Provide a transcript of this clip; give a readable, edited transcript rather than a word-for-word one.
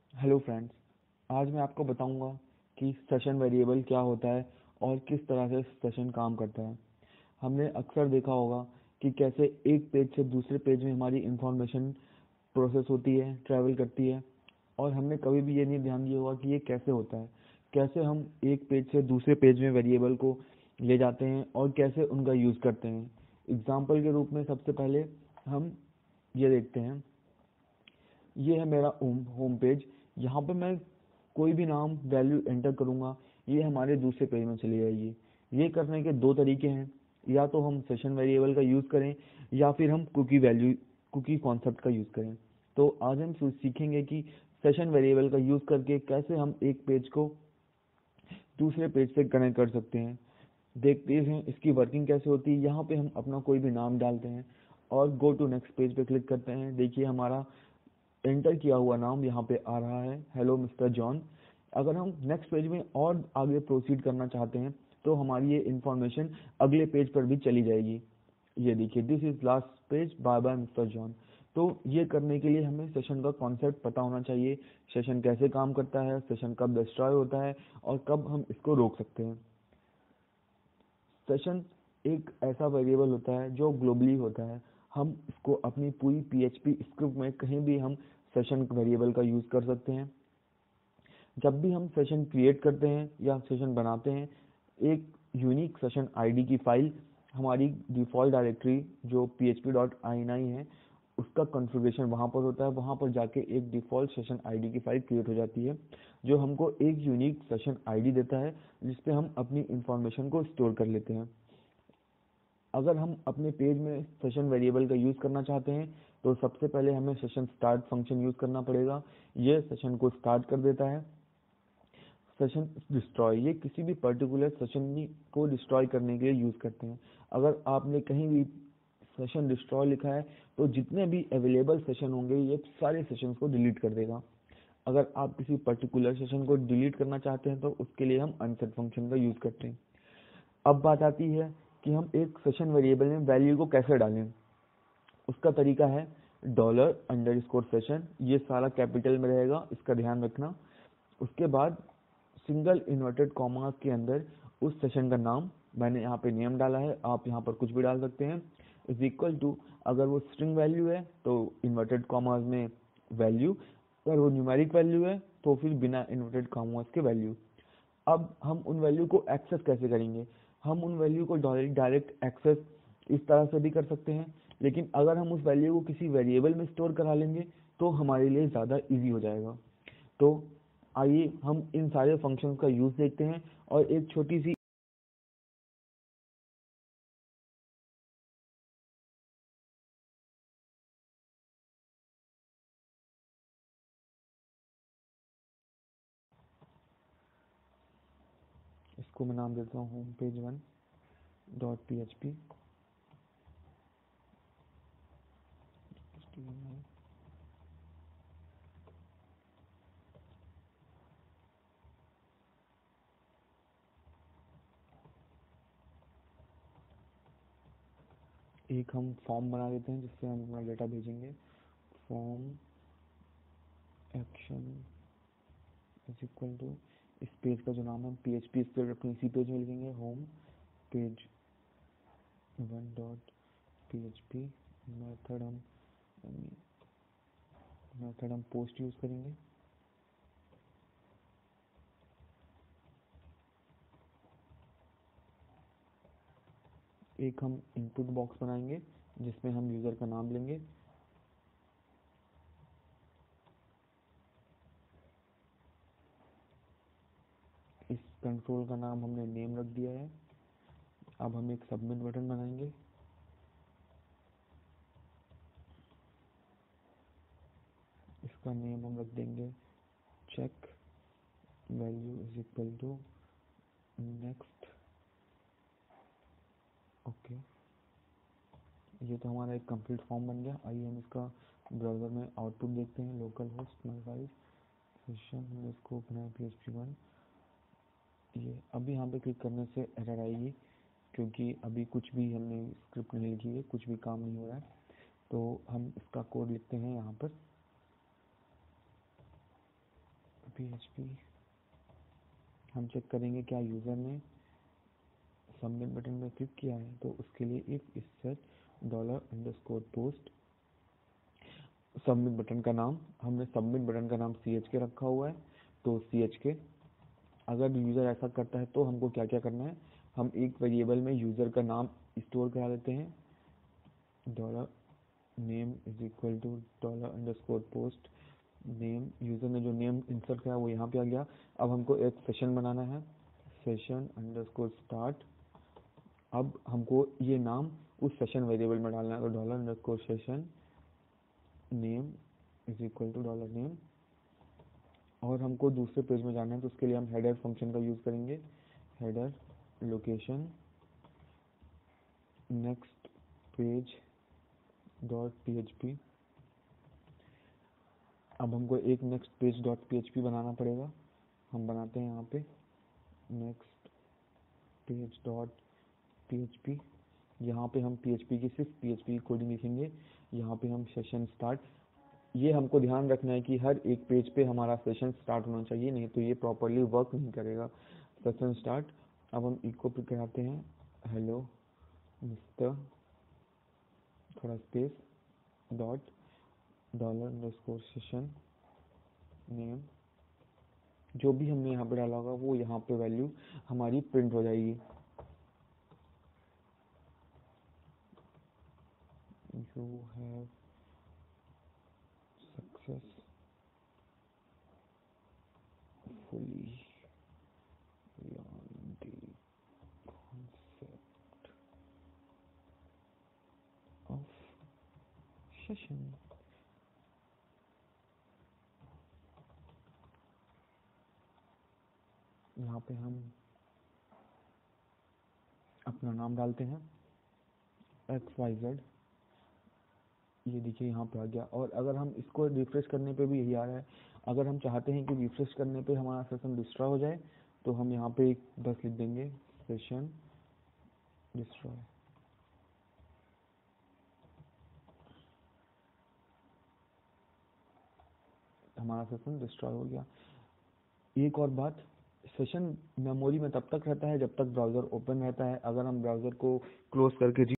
Hello friends. आज मैं आपको बताऊंगा कि सेशन वेरिएबल क्या होता है और किस तरह से सेशन काम करता है। हमने अक्सर देखा होगा कि कैसे एक पेज से दूसरे पेज में हमारी इंफॉर्मेशन प्रोसेस होती है, ट्रैवल करती है, और हमने कभी भी ये नहीं ध्यान दिया होगा कि ये कैसे होता है, कैसे हम एक पेज से दूसरे पेज में वेरिएबल को ले जाते हैं और कैसे उनका यूज़ करते हैं। एग्जाम्पल के रूप में सबसे पहले हम ये देखते हैं। ये है मेरा होम पेज। यहाँ पे मैं कोई भी नाम वैल्यू एंटर करूँगा, ये हमारे दूसरे पेज में चली जाएगी। ये करने के दो तरीके हैं, या तो हम सेशन वेरिएबल का यूज़ करें या फिर हम कुकी कॉन्सेप्ट का यूज़ करें। तो आज हम सीखेंगे कि सेशन वेरिएबल का यूज़ करके कैसे हम एक पेज को दूसरे पेज से कनेक्ट कर सकते हैं। देखते हैं इसकी वर्किंग कैसे होती है। यहाँ पे हम अपना कोई भी नाम डालते हैं और गो टू नेक्स्ट पेज पे क्लिक करते हैं। देखिए हमारा एंटर किया हुआ नाम यहाँ पे आ रहा है, हेलो मिस्टर जॉन। अगर हम नेक्स्ट पेज में और आगे प्रोसीड करना चाहते हैं तो हमारी ये इन्फॉर्मेशन अगले पेज पर भी चली जाएगी। ये देखिए, this is last page, bye bye mister John. तो ये करने के लिए हमें सेशन का कॉन्सेप्ट पता होना चाहिए, सेशन कैसे काम करता है, सेशन कब डिस्ट्रॉय होता है और कब हम इसको रोक सकते हैं। सेशन एक ऐसा वेरिएबल होता है जो ग्लोबली होता है। हम इसको अपनी पूरी पीएचपी स्क्रिप्ट में कहीं भी हम सेशन वेरिएबल का यूज़ कर सकते हैं। जब भी हम सेशन क्रिएट करते हैं या सेशन बनाते हैं, एक यूनिक सेशन आईडी की फाइल हमारी डिफ़ॉल्ट डायरेक्टरी जो php.ini है उसका कॉन्फ़िगरेशन वहाँ पर होता है। वहाँ पर जाके एक डिफ़ॉल्ट सेशन आईडी की फाइल क्रिएट हो जाती है जो हमको एक यूनिक सेशन आईडी देता है जिस पे हम अपनी इंफॉर्मेशन को स्टोर कर लेते हैं। अगर हम अपने पेज में सेशन वेरिएबल का यूज़ करना चाहते हैं तो सबसे पहले हमें सेशन स्टार्ट फंक्शन यूज़ करना पड़ेगा। ये सेशन को स्टार्ट कर देता है। सेशन डिस्ट्रॉय, ये किसी भी पर्टिकुलर सेशन को डिस्ट्रॉय करने के लिए यूज़ करते हैं। अगर आपने कहीं भी सेशन डिस्ट्रॉय लिखा है तो जितने भी अवेलेबल सेशन होंगे ये सारे सेशंस को डिलीट कर देगा। अगर आप किसी पर्टिकुलर सेशन को डिलीट करना चाहते हैं तो उसके लिए हम अनसेट फंक्शन का यूज़ करते हैं। अब बात आती है कि हम एक सेशन वेरिएबल में वैल्यू को कैसे डालें। उसका तरीका है $_सेशन, ये सारा कैपिटल में रहेगा, इसका ध्यान रखना। उसके बाद सिंगल इन्वर्टेड कॉमा के अंदर उस सेशन का नाम, मैंने यहाँ पे नेम डाला है, आप यहाँ पर कुछ भी डाल सकते हैं, इज इक्वल टू, अगर वो स्ट्रिंग वैल्यू है तो इन्वर्टेड कॉमास में वैल्यू, अगर वो न्यूमेरिक वैल्यू है तो फिर बिना इन्वर्टेड कॉमास के वैल्यू। अब हम उन वैल्यू को एक्सेस कैसे करेंगे। हम उन वैल्यू को डायरेक्ट एक्सेस इस तरह से भी कर सकते हैं, लेकिन अगर हम उस वैल्यू को किसी वेरिएबल में स्टोर करा लेंगे तो हमारे लिए ज़्यादा इजी हो जाएगा। तो आइए हम इन सारे फंक्शंस का यूज़ देखते हैं और एक छोटी सी इसको मैं नाम देता हूँ होम पेज 1.php। एक हम फॉर्म बना देते हैं जिससे हम अपना डेटा भेजेंगे। Form action is equal to, इस पेज का जो नाम है PHP स्क्रिप्ट अपने इसी पेज में लिखेंगे, होम पेज 1.php। मेथड हम पोस्ट यूज़ करेंगे। एक हम इनपुट बॉक्स बनाएंगे जिसमें हम यूज़र का नाम लेंगे। इस कंट्रोल का नाम हमने नेम रख दिया है। अब हम एक सबमिट बटन बनाएंगे। इसका नेम हम रख देंगे check value is equal to next. Okay, ये तो हमारा एक कंप्लीट फॉर्म बन गया। आइए हम इसका ब्राउज़र में आउटपुट देखते हैं। लोकल होस्ट माई सेशन इसको बनाए PHP 1। ये अभी यहाँ पे क्लिक करने से एरर आएगी क्योंकि अभी कुछ भी हमने स्क्रिप्ट नहीं लिखी है, कुछ भी काम नहीं हो रहा है। तो हम इसका कोड लिखते हैं यहाँ पर। PHP हम चेक करेंगे क्या यूज़र ने सबमिट बटन पर क्लिक किया है, तो उसके लिए इफ $_ पोस्ट सबमिट बटन का नाम, हमने सबमिट बटन का नाम CHK रखा हुआ है, तो CHK। अगर यूज़र ऐसा करता है तो हमको क्या क्या करना है, हम एक वेरिएबल में यूज़र का नाम स्टोर करा देते हैं, $name $_ पोस्ट नेम, यूज़र ने जो नेम इंसर्ट किया वो यहाँ पे आ गया। अब हमको एक सेशन बनाना है, सेशन _start। अब हमको ये नाम उस सेशन वेरिएबल में डालना है, तो $session name $name। और हमको दूसरे पेज में जाना है, तो उसके लिए हम हेडर फंक्शन का यूज़ करेंगे, header location next page .php। अब हमको एक नेक्स्ट पेज .php बनाना पड़ेगा, हम बनाते हैं यहाँ पे नेक्स्ट पेज .php। यहाँ पे हम PHP की सिर्फ PHP की कोडिंग लिखेंगे, यहाँ पे हम सेशन स्टार्ट। ये हमको ध्यान रखना है कि हर एक पेज पे हमारा सेशन स्टार्ट होना चाहिए, नहीं तो ये प्रॉपरली वर्क नहीं करेगा। Session start. अब हम इको पे कराते हैं हेलो मिस्टर थोड़ा स्पेस $_ नेम। जो भी हमने यहाँ पे डाला होगा वो यहाँ पे वैल्यू हमारी प्रिंट हो जाएगी। You have successfully learned the concept of session। यहाँ पे हम अपना नाम डालते हैं XYZ, ये देखिए यहाँ पे आ गया। और अगर हम इसको रिफ्रेश करने पे भी यही आ रहा है। अगर हम चाहते हैं कि रिफ्रेश करने पे हमारा सेशन डिस्ट्रॉय हो जाए, तो हम यहाँ पे बस लिख देंगे सेशन डिस्ट्रॉय। हमारा सेशन डिस्ट्रॉय हो गया। एक और बात, सेशन मेमोरी में तब तक रहता है जब तक ब्राउज़र ओपन रहता है। अगर हम ब्राउज़र को क्लोज करके